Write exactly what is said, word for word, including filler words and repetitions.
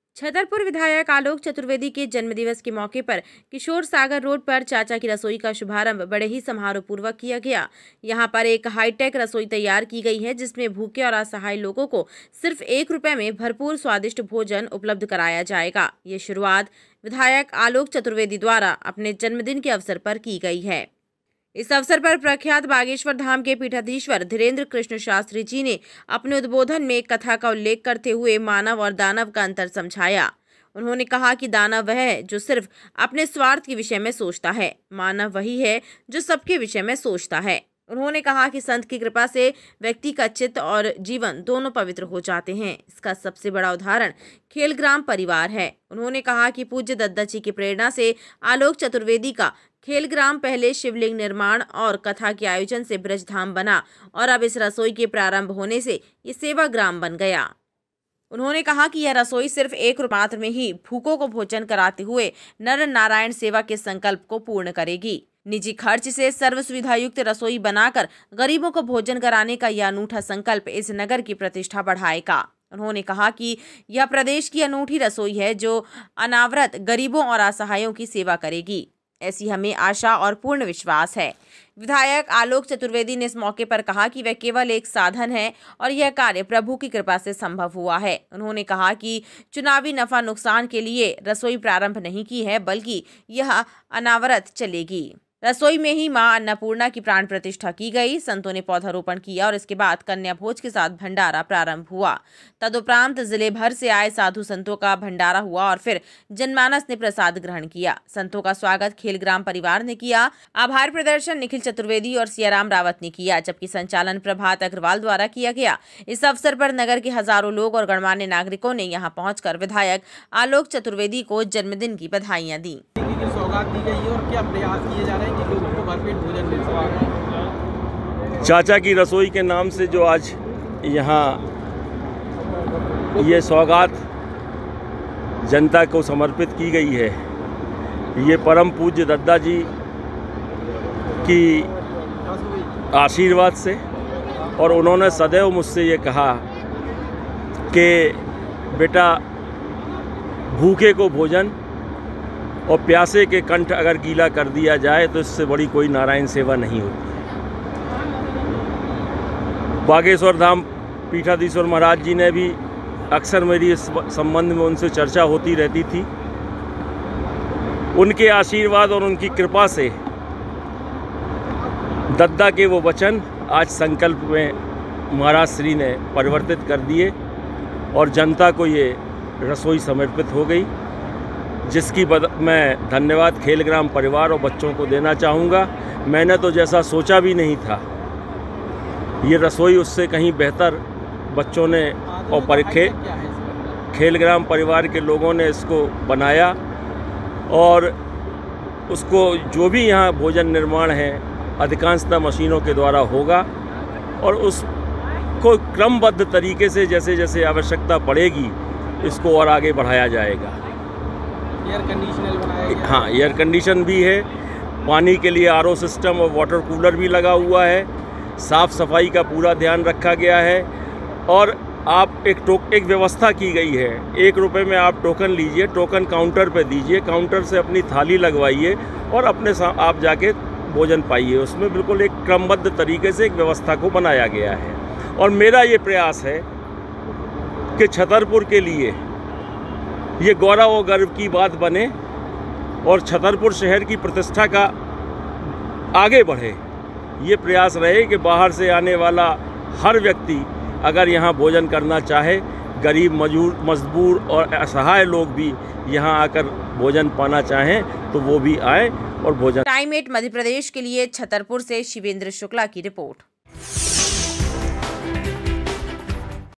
छतरपुर विधायक आलोक चतुर्वेदी के जन्मदिवस के मौके पर किशोर सागर रोड पर चाचा की रसोई का शुभारंभ बड़े ही समारोह पूर्वक किया गया। यहां पर एक हाईटेक रसोई तैयार की गई है, जिसमें भूखे और असहाय लोगों को सिर्फ एक रुपए में भरपूर स्वादिष्ट भोजन उपलब्ध कराया जाएगा। ये शुरुआत विधायक आलोक चतुर्वेदी द्वारा अपने जन्मदिन के अवसर पर की गई है। इस अवसर पर प्रख्यात बागेश्वर धाम के पीठाधीश्वर धीरेन्द्र कृष्ण शास्त्री जी ने अपने उद्बोधन में कथा का उल्लेख करते हुए मानव और दानव का अंतर समझाया। उन्होंने कहा कि दानव वह है जो सिर्फ अपने स्वार्थ के विषय में सोचता है, मानव वही है जो सबके विषय में सोचता है। उन्होंने कहा कि संत की कृपा से व्यक्ति का चित्त और जीवन दोनों पवित्र हो जाते हैं। इसका सबसे बड़ा उदाहरण खेलग्राम परिवार है। उन्होंने कहा कि पूज्य दद्दा जी की प्रेरणा से आलोक चतुर्वेदी का खेलग्राम पहले शिवलिंग निर्माण और कथा के आयोजन से ब्रजधाम बना और अब इस रसोई के प्रारंभ होने से ये सेवा ग्राम बन गया। उन्होंने कहा कि यह रसोई सिर्फ एक रुपये मात्र में ही भूखों को भोजन कराते हुए नर नारायण सेवा के संकल्प को पूर्ण करेगी। निजी खर्च से सर्व सुविधा युक्त रसोई बनाकर गरीबों को भोजन कराने का यह अनूठा संकल्प इस नगर की प्रतिष्ठा बढ़ाएगा। उन्होंने कहा कि यह प्रदेश की अनूठी रसोई है जो अनावरत गरीबों और असहायों की सेवा करेगी। ऐसी हमें आशा और पूर्ण विश्वास है। विधायक आलोक चतुर्वेदी ने इस मौके पर कहा कि वह केवल एक साधन है और यह कार्य प्रभु की कृपा से संभव हुआ है। उन्होंने कहा कि चुनावी नफा नुकसान के लिए रसोई प्रारंभ नहीं की है, बल्कि यह अनावरत चलेगी। रसोई में ही मां अन्नपूर्णा की प्राण प्रतिष्ठा की गई। संतों ने पौधारोपण किया और इसके बाद कन्या भोज के साथ भंडारा प्रारंभ हुआ। तदुपरांत जिले भर से आए साधु संतों का भंडारा हुआ और फिर जनमानस ने प्रसाद ग्रहण किया। संतों का स्वागत खेलग्राम परिवार ने किया। आभार प्रदर्शन निखिल चतुर्वेदी और सियाराम रावत ने किया, जबकि संचालन प्रभात अग्रवाल द्वारा किया गया। इस अवसर पर नगर के हजारों लोग और गणमान्य नागरिकों ने यहाँ पहुंचकर विधायक आलोक चतुर्वेदी को जन्मदिन की बधाइयां दी। सौगात दी गई है और क्या प्रयास किए जा रहे हैं कि लोगों को भरपेट भोजन मिल सके। चाचा की रसोई के नाम से जो आज यहाँ ये सौगात जनता को समर्पित की गई है, ये परम पूज्य दद्दा जी की आशीर्वाद से, और उन्होंने सदैव मुझसे ये कहा कि बेटा भूखे को भोजन और प्यासे के कंठ अगर गीला कर दिया जाए तो इससे बड़ी कोई नारायण सेवा नहीं होती। बागेश्वर धाम पीठाधीश्वर महाराज जी ने भी अक्सर मेरी इस संबंध में उनसे चर्चा होती रहती थी। उनके आशीर्वाद और उनकी कृपा से दद्दा के वो वचन आज संकल्प में महाराज श्री ने परिवर्तित कर दिए और जनता को ये रसोई समर्पित हो गई, जिसकी बद मैं धन्यवाद खेलग्राम परिवार और बच्चों को देना चाहूँगा। मैंने तो जैसा सोचा भी नहीं था, ये रसोई उससे कहीं बेहतर बच्चों ने और परीखे खेलग्राम परिवार के लोगों ने इसको बनाया और उसको जो भी यहाँ भोजन निर्माण है अधिकांशतः मशीनों के द्वारा होगा और उसको क्रमबद्ध तरीके से जैसे जैसे आवश्यकता पड़ेगी इसको और आगे बढ़ाया जाएगा। एयर कंडीशनर बनाया गया। हाँ, एयर कंडीशन भी है, पानी के लिए आर ओ सिस्टम और वाटर कूलर भी लगा हुआ है, साफ़ सफाई का पूरा ध्यान रखा गया है और आप एक टोक एक व्यवस्था की गई है। एक रुपए में आप टोकन लीजिए, टोकन काउंटर पे दीजिए, काउंटर से अपनी थाली लगवाइए और अपने आप जाके भोजन पाइए। उसमें बिल्कुल एक क्रमबद्ध तरीके से एक व्यवस्था को बनाया गया है और मेरा ये प्रयास है कि छतरपुर के लिए ये गौरव और गर्व की बात बने और छतरपुर शहर की प्रतिष्ठा का आगे बढ़े। ये प्रयास रहे कि बाहर से आने वाला हर व्यक्ति अगर यहाँ भोजन करना चाहे, गरीब मजदूर मजबूर और असहाय लोग भी यहाँ आकर भोजन पाना चाहें तो वो भी आए और भोजन। टाइम एट मध्य प्रदेश के लिए छतरपुर से शिवेंद्र शुक्ला की रिपोर्ट।